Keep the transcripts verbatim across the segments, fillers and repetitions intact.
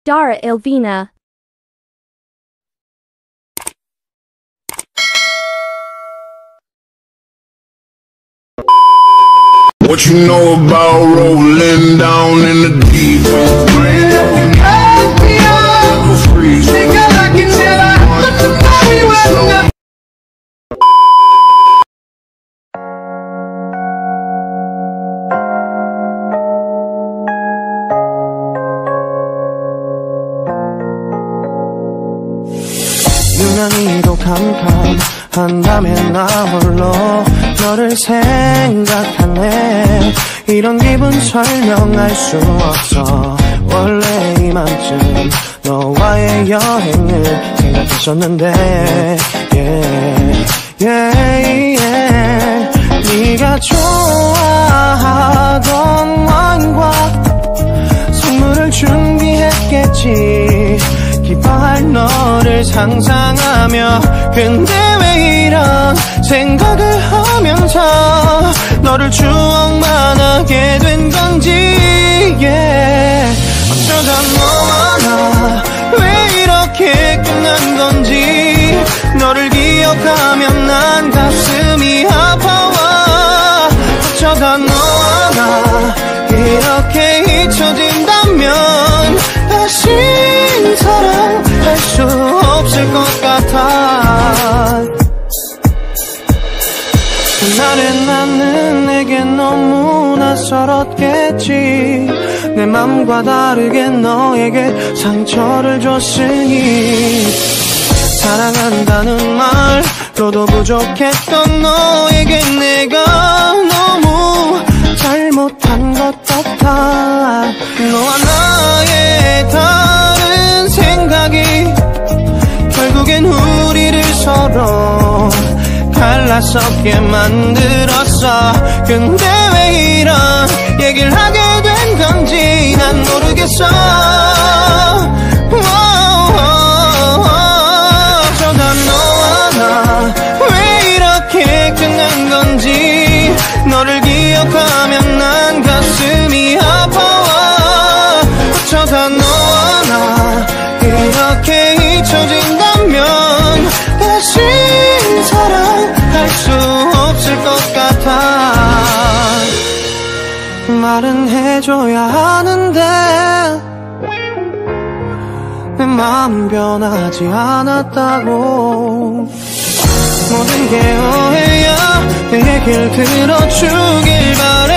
Dara Ilvina. What you know about rolling down in the deep end? Freeze. Think I can tell I have to buy you out. 유난히도 캄캄한다면 나 홀로 너를 생각하네. 이런 기분 설명할 수 없어. 원래 이맘쯤 너와의 여행을 생각했었는데 yeah, yeah, yeah. 네가 좋아하던 와인과 선물을 준비했겠지. 기뻐할 너를 상상하며. 근데 왜 이런 생각을 하면서 너를 추억만 하게 된 건지 yeah. 어쩌다 너와 나 왜 이렇게 끝난 건지. 너를 기억하면 난 가슴이 아파와. 어쩌다 너와 나 이렇게 잊혀진다면 다시 사랑할 수 없을 것 같아. 그날의 나는 내게 너무 낯설었겠지. 내 맘과 다르게 너에게 상처를 줬으니. 사랑한다는 말로도 부족했던 너에게 내가 너무 잘못한 것 같아. 너와 나의 다른 생각이 결국엔 우리를 서로 갈라서게 만들었어. 근데 왜 이런 얘기를 하게 된 건지 난 모르겠어. 어쩌다 너와 나 왜 이렇게 끝난 건지. 너를 기억하면 난 가슴이 아파와. 어쩌다 너와 나 이렇게 잊혀진다면 다시 사랑할 수 없을 것 같아. 말은 해줘야 하는데 내 마음은 변하지 않았다고. 모든 게 오해야. 내 얘기를 들어주길 바래.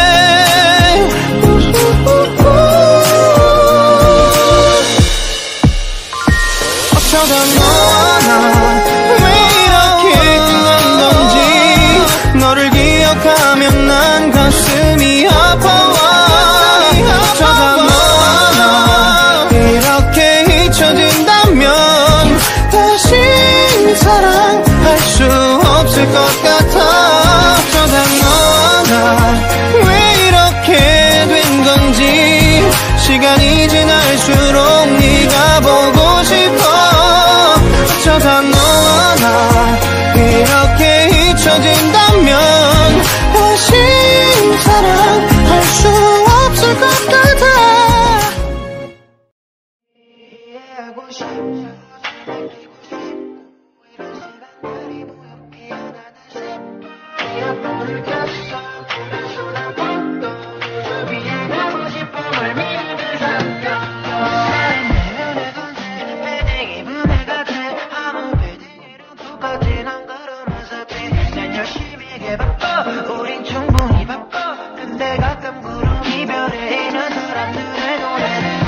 어쩌다 너와 나 왜 이렇게 끝난 건지. 너를 기억하면 난 가슴이 아파와. 어쩌다 너와 나 이렇게 잊혀진다면 다시 사랑할 수 없을 것 같아. 어쩌다 너와 나 왜 이렇게 된 건지. 시간이 지날수록 네가 보고 싶어. 어쩌다 너와 나 이렇게 잊혀진다면 다시 사랑할 수 없을 것 같아. 이해하고 싶어. 우린 충분히 바빠. 근데 가끔 구름 이별에 있는 사람들의 노래는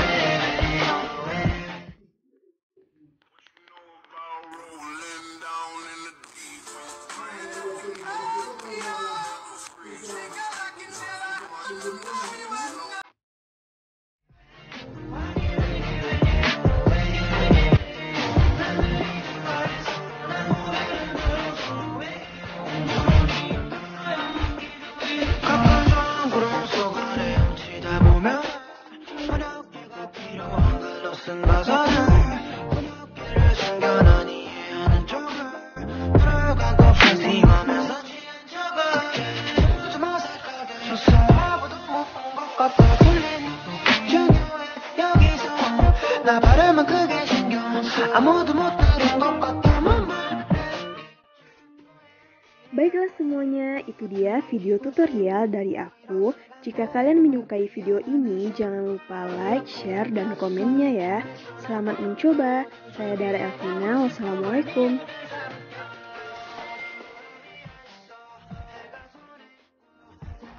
나 발음은 크게 신경 아무도 못 들은 것 같아 Baiklah semuanya, itu dia video tutorial dari aku. Jika kalian menyukai video ini, jangan lupa like, share, dan komennya ya. Selamat mencoba. Saya Dara Elvina, wassalamualaikum.